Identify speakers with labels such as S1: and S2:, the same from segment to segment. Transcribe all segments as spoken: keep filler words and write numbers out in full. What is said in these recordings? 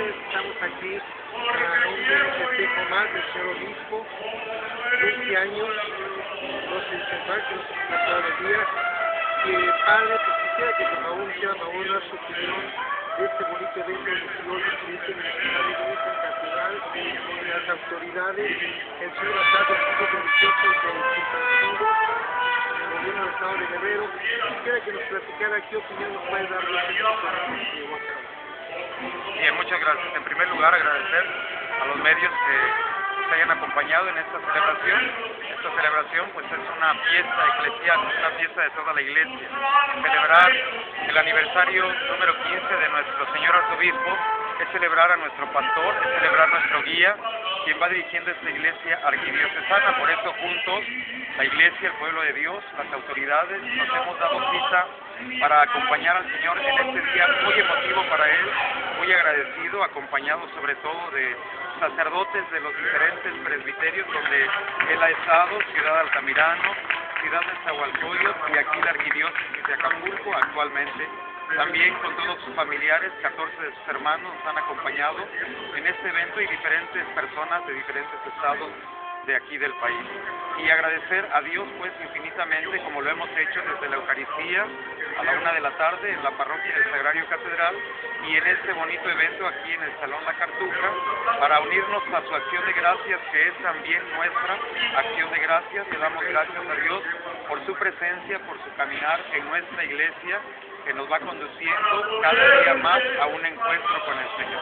S1: tardes, estamos aquí para un festejo más del señor obispo, veinte años, no se dice más, que no se cumple todos los días. Que padre, pues quisiera que por favor hiciera favor dar su opinión de este bonito evento religioso que dice la Iglesia Catedral, con las autoridades, el señor alcalde de los religiosos del Chipancingo, el gobierno del estado de Guerrero. Quisiera que nos platicara qué opinión nos puede dar de este evento que llevó a cabo.
S2: Bien, muchas gracias. En primer lugar, agradecer a los medios que nos hayan acompañado en esta celebración. Esta celebración pues es una fiesta eclesial, una fiesta de toda la iglesia. Celebrar el aniversario número quince de nuestro señor arzobispo es celebrar a nuestro pastor, es celebrar nuestro guía, quien va dirigiendo esta iglesia arquidiocesana. Por eso juntos, la iglesia, el pueblo de Dios, las autoridades, nos hemos dado cita para acompañar al Señor en este día muy emotivo para Él, muy agradecido, acompañado sobre todo de sacerdotes de los diferentes presbiterios donde Él ha estado, Ciudad Altamirano, Ciudad de Nezahualcóyotl y aquí la arquidiócesis de Acapulco actualmente. También con todos sus familiares, catorce de sus hermanos nos han acompañado en este evento y diferentes personas de diferentes estados de aquí del país. Y agradecer a Dios pues infinitamente, como lo hemos hecho desde la Eucaristía a la una de la tarde en la parroquia del Sagrario Catedral y en este bonito evento aquí en el Salón La Cartuja, para unirnos a su acción de gracias, que es también nuestra acción de gracias. Le damos gracias a Dios por su presencia, por su caminar en nuestra iglesia, que nos va conduciendo cada día más a un encuentro con el Señor.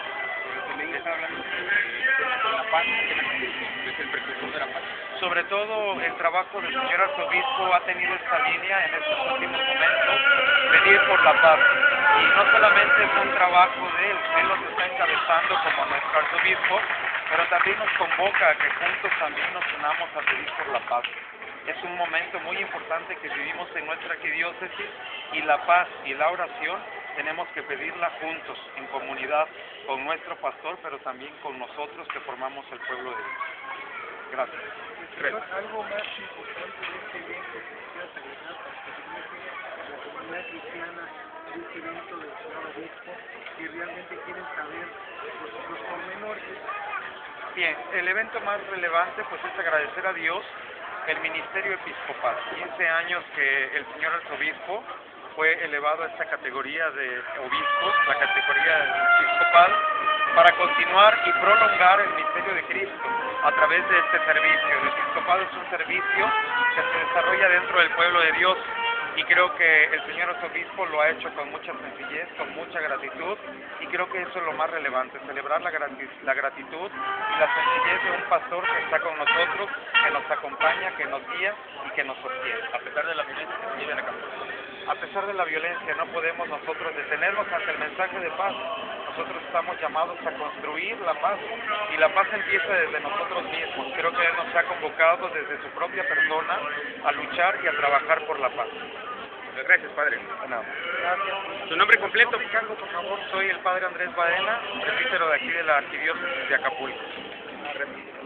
S2: Sobre todo el trabajo del señor arzobispo ha tenido esta línea en estos últimos momentos, pedir por la paz. Y no solamente es un trabajo de él, él nos está encabezando como nuestro arzobispo, pero también nos convoca a que juntos también nos unamos a pedir por la paz. Es un momento muy importante que vivimos en nuestra arquidiócesis y la paz y la oración tenemos que pedirla juntos, en comunidad, con nuestro pastor, pero también con nosotros que formamos el pueblo de Dios. Gracias.
S1: Gracias. Algo más importante de este evento que quisiera celebrar para que la comunidad cristiana de este evento del señor obispo, que realmente quieren saber los, los pormenores.
S2: Bien, el evento más relevante pues es agradecer a Dios el ministerio episcopal. quince años que el señor arzobispo fue elevado a esta categoría de obispo, la categoría episcopal, para continuar y prolongar el misterio de Cristo a través de este servicio. El episcopado es un servicio que se desarrolla dentro del pueblo de Dios y creo que el señor arzobispo lo ha hecho con mucha sencillez, con mucha gratitud, y creo que eso es lo más relevante, celebrar la, gratis, la gratitud y la sencillez de un pastor que está con nosotros, que nos acompaña, que nos guía y que nos sostiene, a pesar de la violencia que se vive en Acapulco. A pesar de la violencia, no podemos nosotros detenernos ante el mensaje de paz. Nosotros estamos llamados a construir la paz, y la paz empieza desde nosotros mismos. Creo que Él nos ha convocado desde su propia persona a luchar y a trabajar por la paz.
S3: Gracias, padre.
S2: No.
S3: Gracias. ¿Su nombre completo?
S2: Cargo, por favor. Soy el padre Andrés Baena, presbítero de aquí de la arquidiócesis de Acapulco.
S3: Gracias.